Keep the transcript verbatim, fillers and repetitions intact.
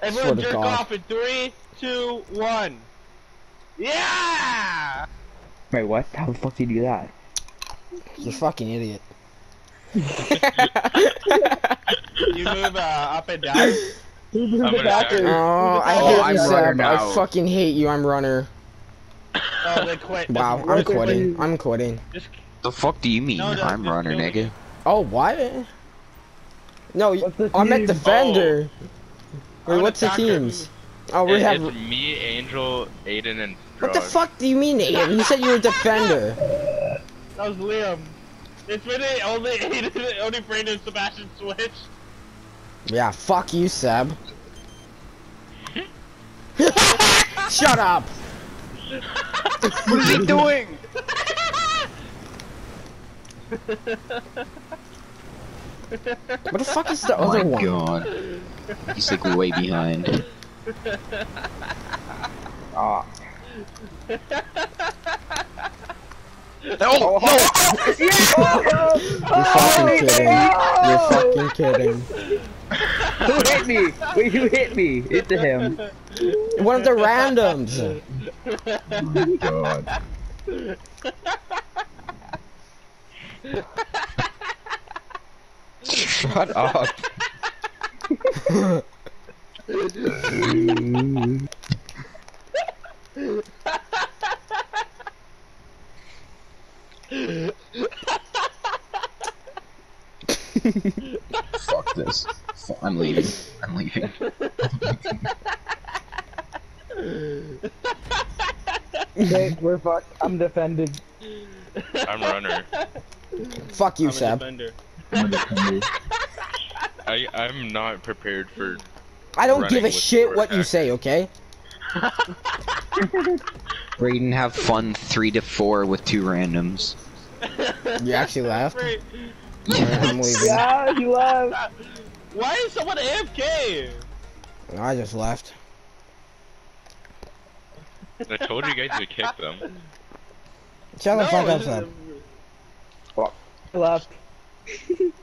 Everyone jerk off in three, two, one. Yeah! Wait, what? How the fuck did you do that? You're a fucking idiot. You move uh, up and down. I'm gonna die. Oh, I Oh, hate I'm you, runner Seb. now. I fucking hate you. I'm runner. Oh, they quit. Wow, Just- I'm quitting. I'm quitting. Just, The fuck do you mean? No, no, I'm just runner, kill me. nigga. Oh, what? No, What's the I'm at team? defender. Wait, I'm what's the attacker. teams? Oh, we It- have. It's me, Angel, Aiden, and What the Frog. fuck do you mean, Aiden? You said you were defender. that was Liam. It's really only Aiden, only Brandon and Sebastian switch. Yeah, fuck you, Seb. Shut up. What is he doing? What the fuck is the Oh other my one? god. He's like way behind. Ah. Oh, You're fucking kidding. You're fucking kidding. Who hit me? Wait, who hit me? It's him. One of the randoms. God. Shut up. Fuck this. I'm leaving. I'm leaving. Okay, we're fucked. I'm defended. I'm runner. Fuck you, I'm a Seb. defender. I I'm not prepared for. I don't running give a with shit four what you attackers. say, okay? Braden, have fun three to four with two randoms. You actually left? Wait, Alright, I'm leaving. Yeah, you left. why is someone A F K? I just left. I told you guys to kick them. Shut the fuck up, it's- Seb. You left.